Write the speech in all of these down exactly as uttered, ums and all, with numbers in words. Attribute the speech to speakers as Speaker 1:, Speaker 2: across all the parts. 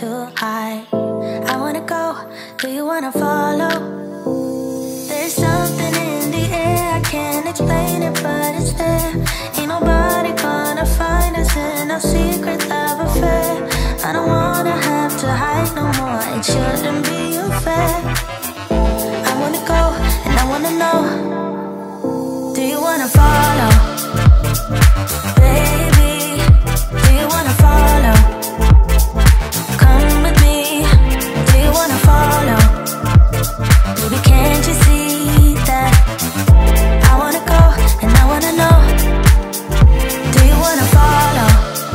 Speaker 1: too high. I wanna go, do you wanna follow? There's something in the air, I can't explain it, but it's there. Ain't nobody gonna find us in our secret love affair. I don't wanna have to hide no more, it shouldn't be unfair. I wanna go, and I wanna know, do you wanna follow? Baby, do you wanna follow? Come with me, do you wanna follow? Baby, can't you see that? I wanna go, and I wanna know, do you wanna follow?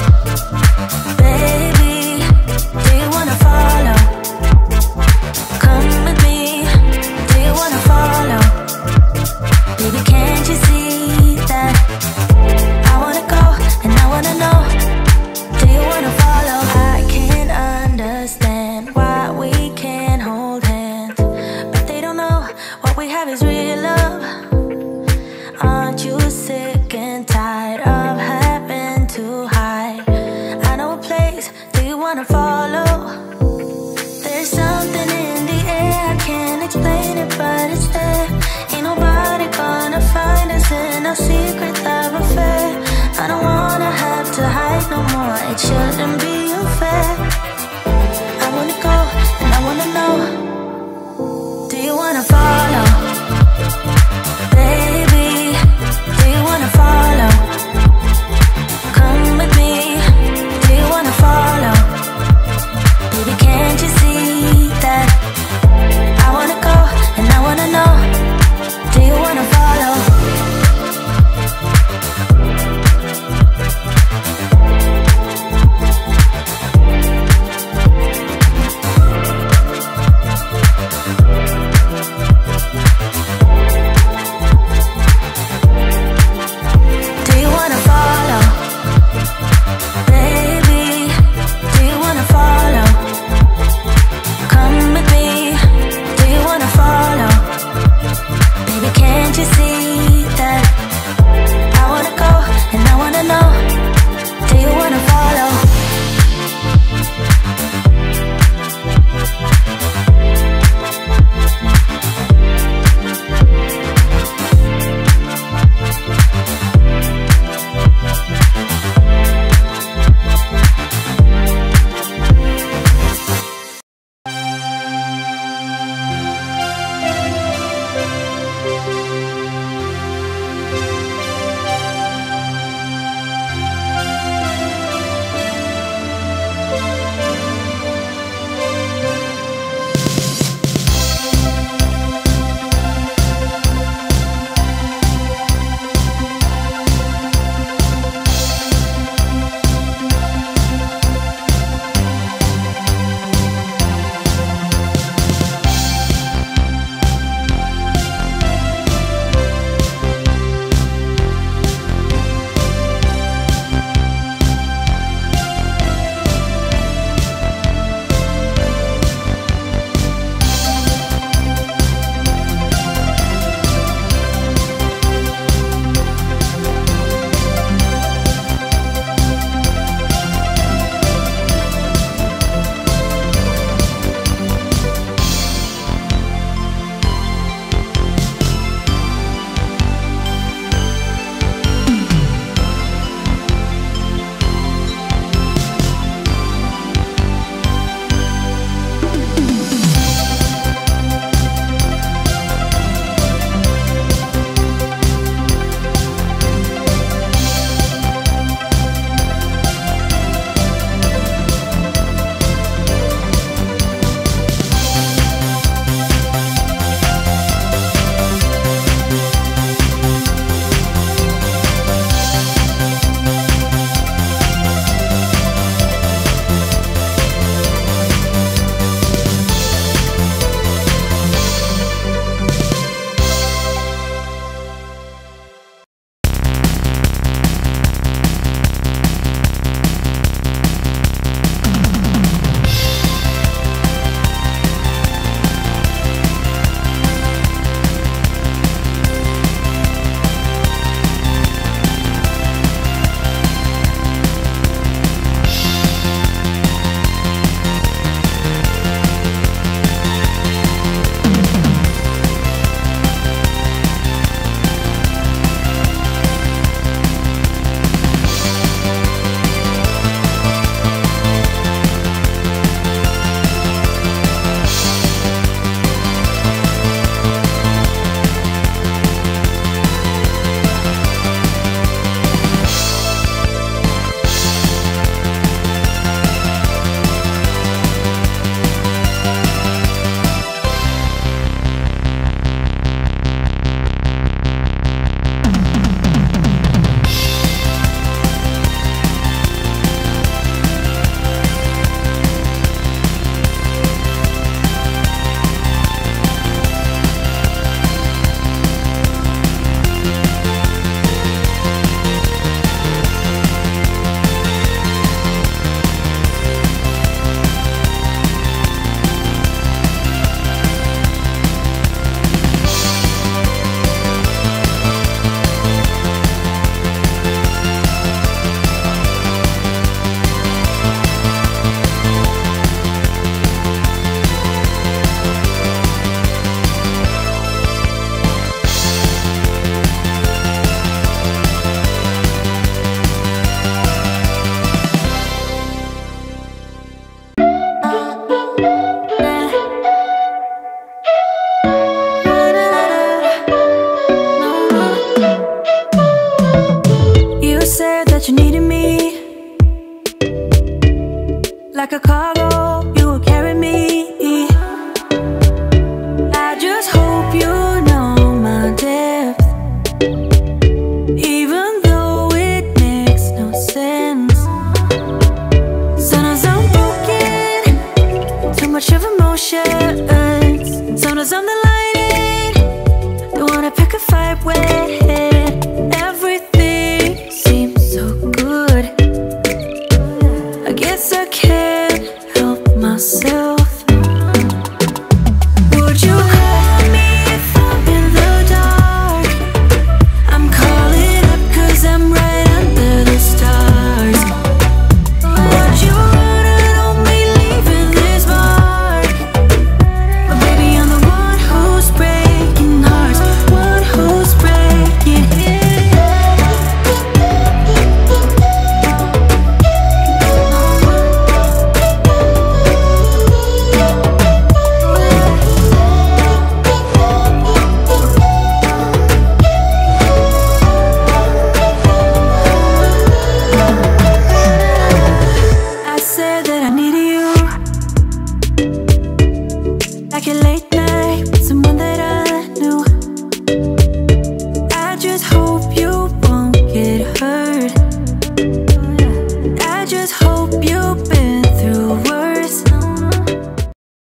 Speaker 1: Baby, do you wanna follow? Come with me, do you wanna follow? Baby, can't you see that? I wanna go, and I wanna know, do you wanna follow? I can't understand why we can't hold hands, but they don't know what we have is real love. Aren't you sick and tired of having to hide? I know a place, do you wanna follow? There's something in the air, I can't explain it, but it's there. Ain't nobody gonna find us in our secret love affair. I don't wanna have to hide no more, it shouldn't be unfair. I wanna go, and I wanna know, do you wanna follow? Baby, do you wanna follow? Come with me, do you wanna follow? Baby, can't you see that? I wanna go, and I wanna know, do you wanna follow? said that you needed me, like a cargo, you would carry me. I just hope you know my depth, even though it makes no sense. Sometimes I'm broken, too much of emotions. Sometimes I'm the lightning, the one I pick a fight with. Everything seems so good, I guess I can't help myself. Would you call me if I'm in the dark? I'm calling up 'cause I'm right under the stars. Would you run on me leaving this mark? But baby, I'm the one who's breaking hearts, one who's breaking it. I said that I needed you, like a late night with someone that I knew. I just hope you won't get hurt, I just hope you